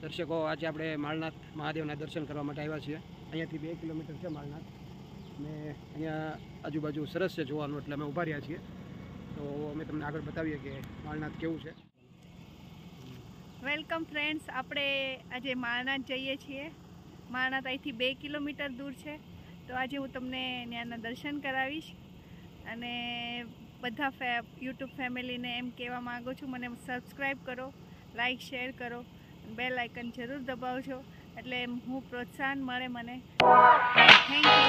દર્શકો આજે આપણે માળનાથ મહાદેવના દર્શન કરવા માટે આવ્યા છીએ। અહીંયાથી 2 કિલોમીટર છે માળનાથ ને અહીંયા આજુબાજુ સરસ છે જોવાનું, એટલે અમે ઊભા રહ્યા છીએ। તો અમે તમને આગળ બતાવીએ કે માળનાથ કેવું છે। વેલકમ ફ્રેન્ડ્સ, આપણે આજે માળનાથ જઈએ છીએ। માળનાથ અહીંથી 2 કિલોમીટર દૂર છે, તો આજે હું તમને ત્યાંના દર્શન કરાવીશ અને બધા યુટ્યુબ ફેમિલીને એમ કહેવા માગું છું, મને સબસ્ક્રાઈબ કરો, લાઈક શેર કરો, બેલ આઇકન જરૂર દબાવજો, એટલે હું પ્રોત્સાહન મળે મને। Thank you.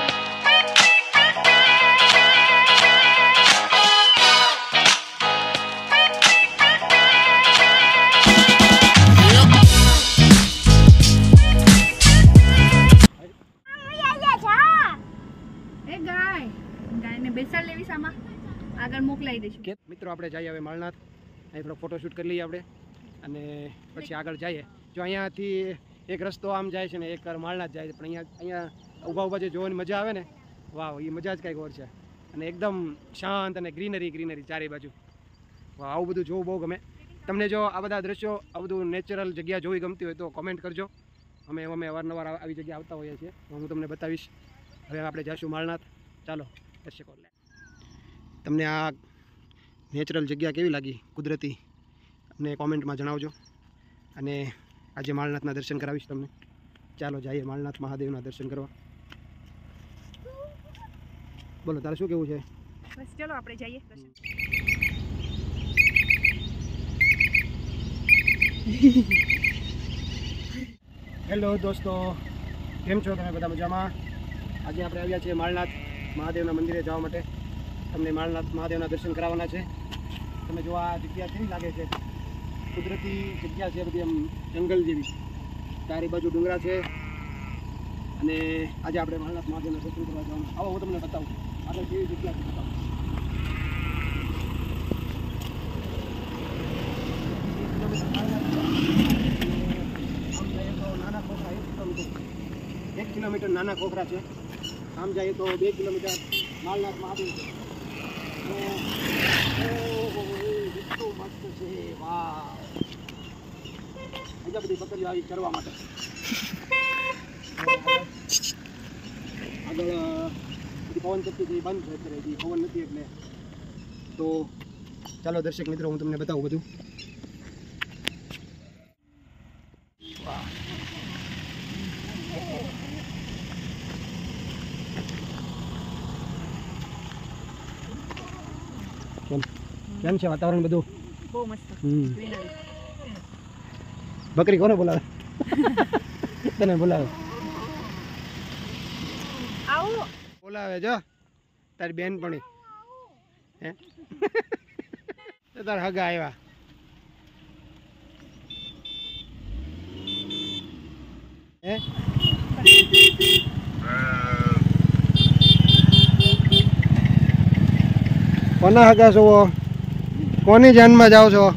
ગાયને બેસાડ લેવી સામા આગળ મોકલાઈ દઈશું। મિત્રો આપણે જઈએ હવે માળનાથ, અહીં થોડો ફોટોશૂટ કરી લઈએ આપણે અને પછી આગળ જઈએ। જો અહીંયાથી એક રસ્તો આમ જાય છે ને એક માળનાથ જાય છે, પણ અહીંયા ઊભા જે જોવાની મજા આવે ને, વાહ, એ મજા જ કંઈક ઓર છે। અને એકદમ શાંત અને ગ્રીનરી ચારે બાજુ, વાહ, આવું બધું જોવું બહુ ગમે। તમને જો આ બધા દ્રશ્યો, આ બધું નેચરલ જગ્યા જોવી ગમતી હોય તો કોમેન્ટ કરજો। અમે અવારનવાર આવી જગ્યા આવતા હોઈએ છીએ, હું તમને બતાવીશ। હવે આપણે જઈશું માળનાથ। ચાલો દર્શકો, તમને આ નેચરલ જગ્યા કેવી લાગી, કુદરતી, અમને કોમેન્ટમાં જણાવજો અને આજે માળનાથના દર્શન કરાવીશ તમને। ચાલો જઈએ માળનાથ મહાદેવના દર્શન કરવા। બોલો, તારે શું કેવું છે? બસ ચલો આપણે જઈએ દર્શન। હેલો દોસ્તો, કેમ છો તમે? બધા મજામાં? આજે આપણે આવ્યા છીએ માળનાથ મહાદેવના મંદિરે જવા માટે। તમને માળનાથ મહાદેવના દર્શન કરાવવાના છે। તમે જો આ જગ્યા કેવી લાગે છે, કુદરતી જગ્યા છે, બધી એમ જંગલ જેવી, ચારે બાજુ ડુંગરા છે અને આજે આપણે માળનાથ મહાદેવના દર્શન કરવા જવાનું। આવો હું તમને બતાવું આગળ કેવી જગ્યા છે, બતાવું। નાના ખોખરા 1 કિલોમીટર નાના ખોખરા છે, આમ જાય તો 2 કિલોમીટર માળનાથ મહાદેવ છે। એટલું મસ્ત છે, વાહ, બીજા બધી પકડીઓ આવી ચરવા માટે। આગળ બધી પવન ચક્કી બંધ છે અત્યારે, હજી પવન નથી એટલે। તો ચાલો દર્શક મિત્રો, હું તમને બતાવું બધું। કેમ છે વાતાવરણ બધું? બહુ મસ્ત। બકરી કોને બોલાવે? તને બોલાવે? આવો બોલાવે જો તારી બેનપણી, હે? તાર હગા આવ્યા। હે? કોના હગા છો? કોની જાનમાં જાઓ છો?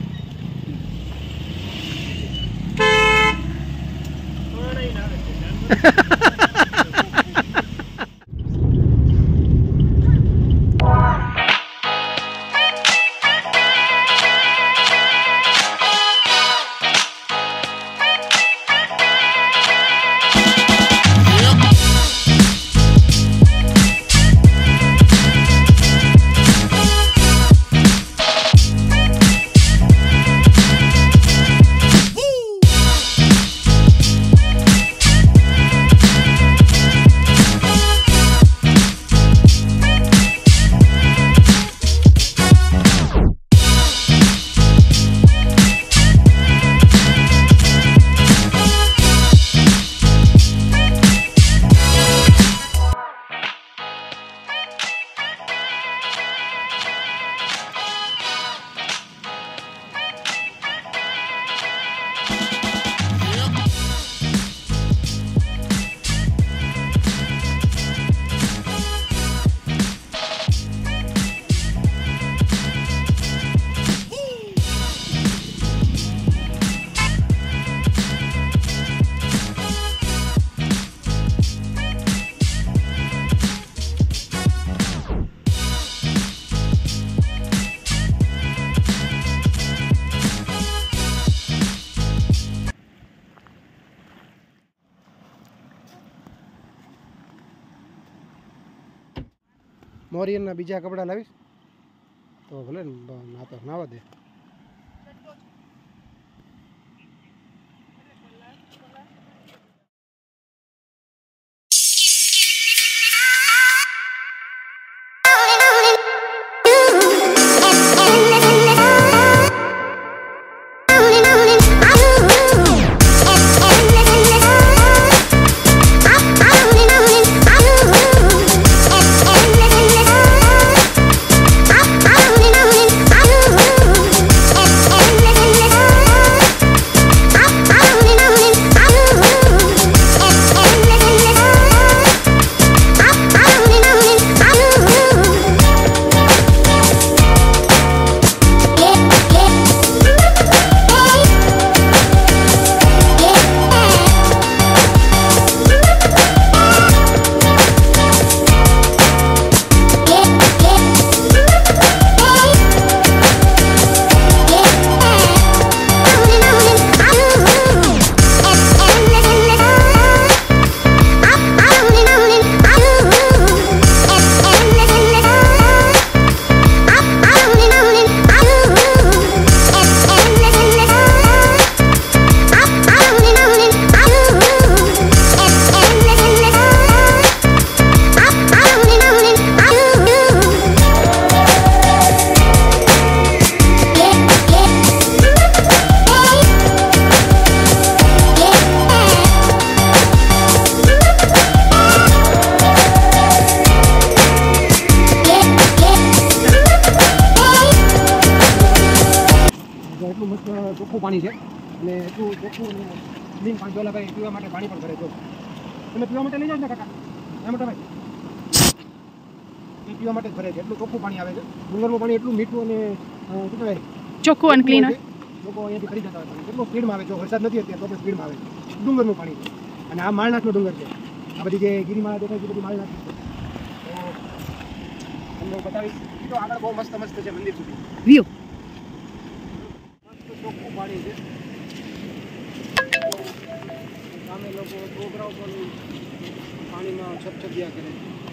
મોરિયનના બીજા કપડાં લાવીશ તો ભલે ને ના તો નાવા દે. એટલું મસ્ત ચોખ્ખું પાણી છે અને એટલું ચોખ્ખું અને ક્લીન પાણી પેલા ભાઈ પીવા માટે પાણી પણ ભરે છો. તમે પીવા માટે લઈ જાઓ ને કાકા એ મોટા ભાઈ એ પીવા માટે જ ભરે છે. એટલું ચોખ્ખું પાણી આવે છે. ડુંગરનું પાણી એટલું મીઠું અને શું કહેવાય ચોખ્ખું અને ક્લીન હોય. લોકો અહીંયાથી કરી જતા હોય પાણી કેટલું સ્પીડમાં આવે. જો વરસાદ નથી અત્યારે તો પણ સ્પીડમાં આવે છે. ડુંગરનું પાણી છે અને આ માળનાથનો ડુંગર છે. આ બધી જે ગિરિમાળા દેખાય છે બધી માળનાથ છે. તો તમને બતાવીશ. તો આગળ બહુ મસ્ત મસ્ત છે મંદિર સુધી વ્યૂ. ચોખ્ખું પાણી છે. સામે લોકો છોકરાઓ પણ પાણીમાં છપછપિયા કરે.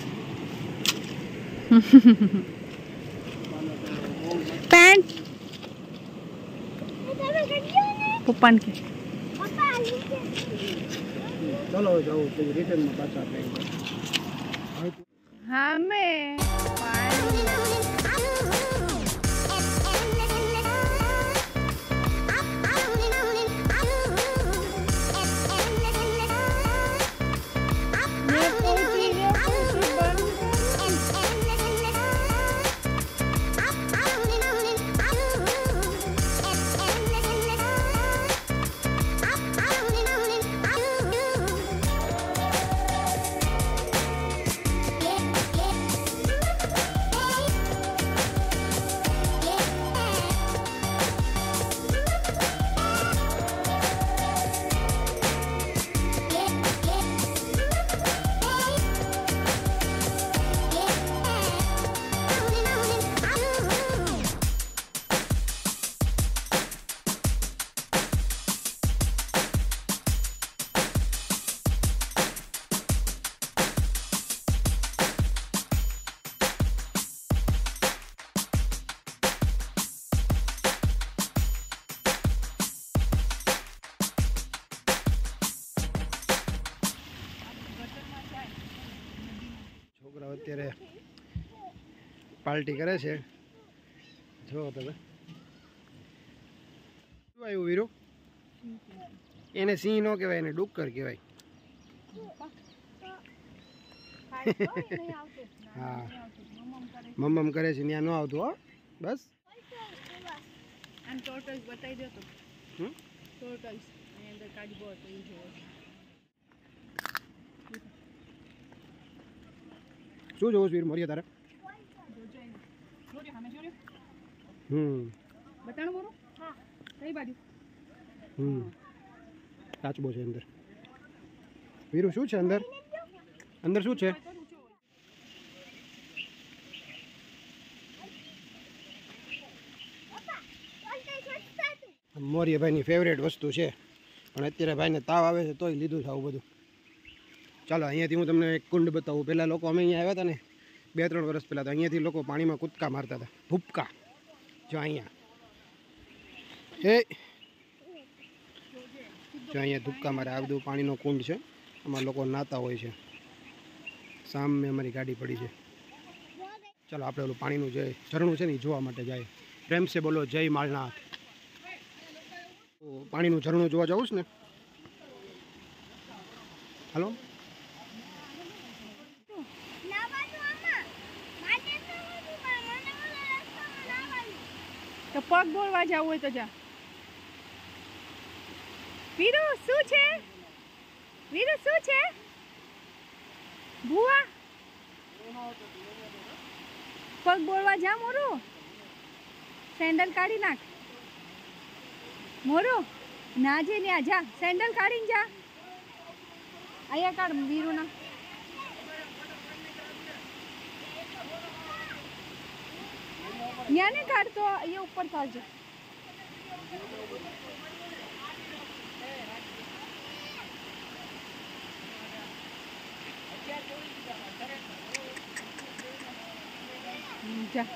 પેન્ટ પપ્પાને કે ચલો જાઉં પછી રિટર્નમાં પાછા આપણે. હા મેં છોકરાઓ અત્યારે પાર્ટી કરે છે. જો તમે શું આવ્યું વીરુ? એને સિંહ ન કહેવાય, એને ડુક્કર કહેવાય. હા મમ્મમ કરે છે ત્યાં ન આવતું હો બસ. ટોટલ્સ બતાવી દો તો. ટોટલ્સ એની અંદર કાર્ડબોર્ડ એ જોવો. શું જોવું વીર મોરિયા તારે? બતાણું બોલો. હા કઈ બાજુ? કાચબો છે અંદર. વીરુ શું છે અંદર? અંદર શું છે? મોરિયા ભાઈની ફેવરેટ વસ્તુ છે પણ અત્યારે ભાઈને તાવ આવે છે તોય લીધું છે આવું બધું. ચાલો અહીંયાથી હું તમને એક કુંડ બતાવું. પહેલાં લોકો અમે અહીંયા આવ્યા હતા ને 2-3 વર્ષ પહેલાં તો અહીંયાથી લોકો પાણીમાં કૂદકા મારતા હતા, ભૂપકા. જો અહીંયા જો અહીંયા ધૂપકા મારે. આ બધું પાણીનો કુંડ છે, આમાં લોકો નાતા હોય છે. સામે અમારી ગાડી પડી છે. ચાલો આપણે ઓલું પાણીનું જે ઝરણું છે ને એ જોવા માટે જાય. પ્રેમ સે બોલો જય માલનાથ. પાણીનું ઝરણું જોવા જવું છે ને, હાલો. તો પગ બોલવા જવું હોય તો જા. વીરુ શું છે? વીરુ શું છે? ભુવા પગ બોલવા જા. મોરું સેન્ડલ કાઢી નાખ. મોરું ના જે ન્યા જા, સેન્ડલ કાઢીને જા. અહીંયા કાઢ વીરુના. ન્યા ને કાઢતો અહીંયા ઉપર કાઢજો. જા.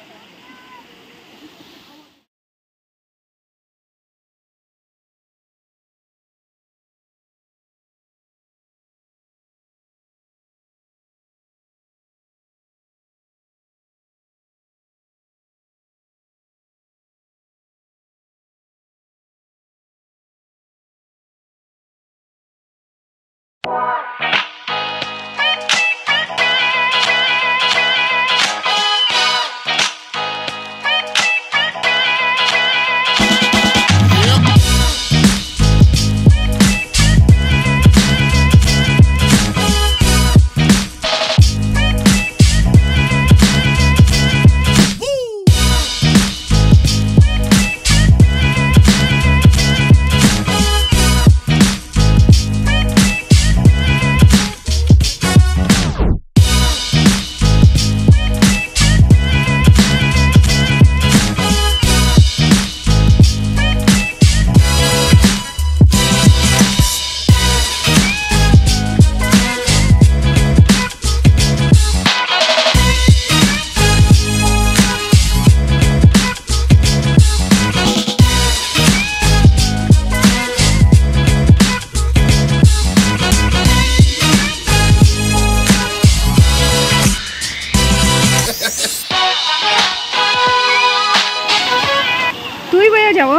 જાઓ.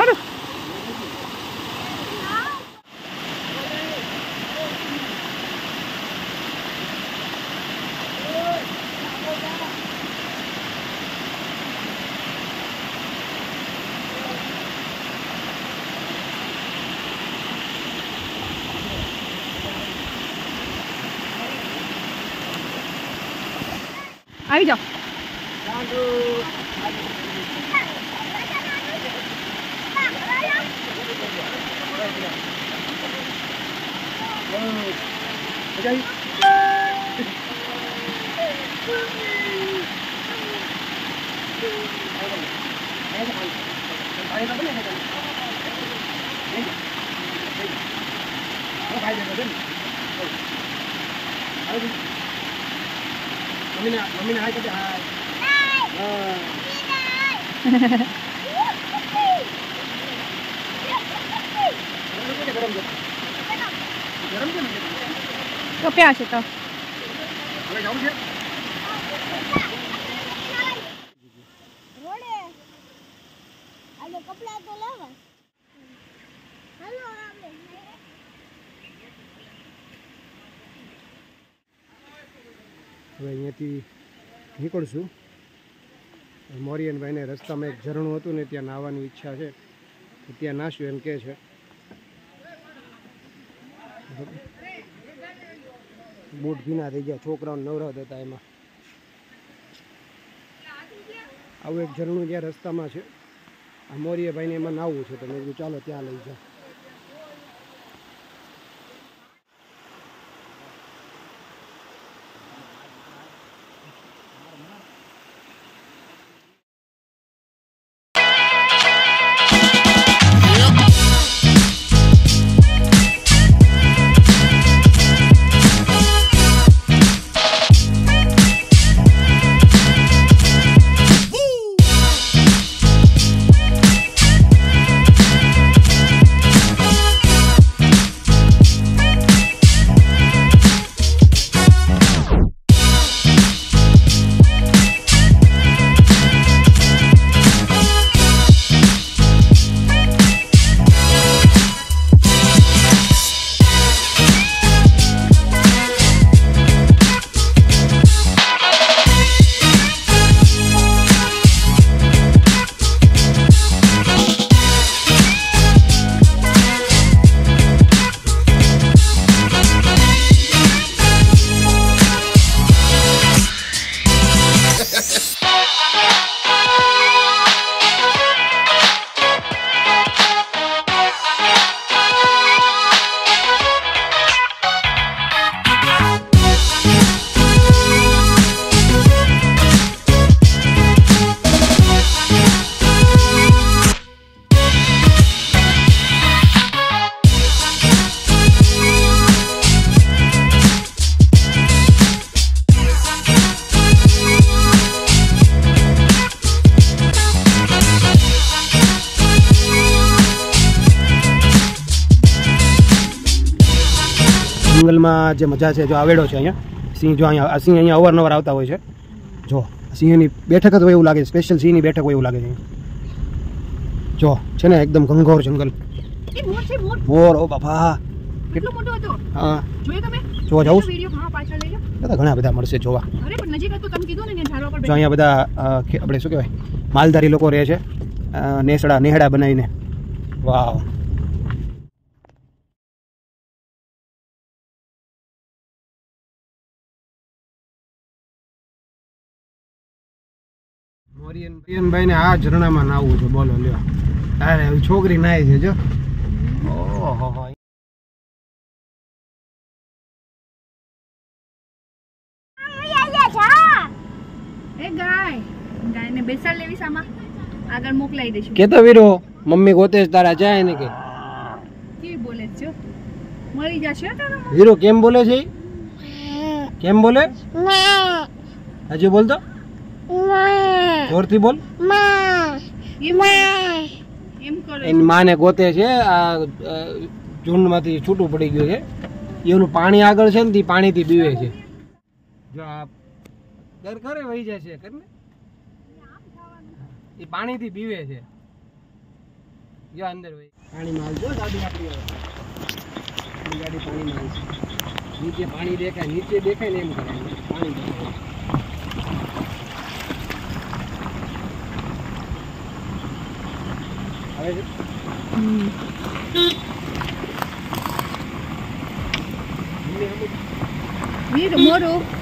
આવી જાઓ. મમ્મીને હાય કરજે. હાય. તો પ્યા છે તો હવે જવું છે. રોડે આજે કપડા તો લાવવા. હાલો આપણે હવે અહીંયાથી નીકળશું. મોરિયનભાઈને રસ્તામાં એક ઝરણું હતું ને ત્યાં નાહવાની ઈચ્છા છે, તો ત્યાં નાશું એમ કહે છે. બૂટ ભીના થઈ ગયા, છોકરાઓને નવરાવતા હતા એમાં. આવું એક ઝરણું જ્યાં રસ્તામાં છે, આ મોરિયાભાઈને એમાં નાહવું છે, તો મેં કીધું ચાલો ત્યાં લઈ જાઓ. જંગલમાં જે મજા છે જો આવેડો છે અહીંયા સિંહ જો અહીંયા સિંહ અહીંયા અવારનવાર આવતા હોય છે જો સિંહની બેઠક જ હોય એવું લાગે છે સ્પેશિયલ સિંહની બેઠક હોય એવું લાગે છે જો છે ને એકદમ ઘનઘોર જંગલ એ મોર છે મોર મોર ઓ બાપા કેટલો મોટો હતો હા જોયો તમે જોવા જાઉં વિડિયો હા પાછળ લઈ જાઓ બધા ઘણા બધા મળશે જોવા અરે પણ નજીક હતું તમે કીધું ને ઝાડવા પર જો અહીંયા બધા આપણે શું કહેવાય માલધારી લોકો રહે છે નેહડા બનાવીને વાવ મોરિયનભાઈ ને આ ઝરણામાં નાવું છે બોલો લ્યો અરે છોકરી નાય છે જો ઓહો એ ગાયને બેસાડ લેવી સામા આગળ મોકલાઈ દઈશું કેતો વીરો મમ્મી ગોતે તારા જાય ને કે કે બોલે છો મળી જશે તારા વીરો કેમ બોલે છે કેમ બોલે હજી બોલ તો જોરથી બોલ એમ કરો એની માને ગોતે છે આ ઝુંડમાંથી છૂટું પડી ગયું છે એનું પાણી આગળ છે ને તે પાણીથી પીવે છે જો આ દર કરે વહી જાય છે કર ને એ પાણીથી પીવે છે જો અંદર વહી પાણીમાં આવજો ગાડી આપણી ગાડી પાણીમાં આવશે નીચે પાણી દેખાય નીચે દેખાય ને એમ કરવાનું પાણી દેખાય હવે વીર મોરું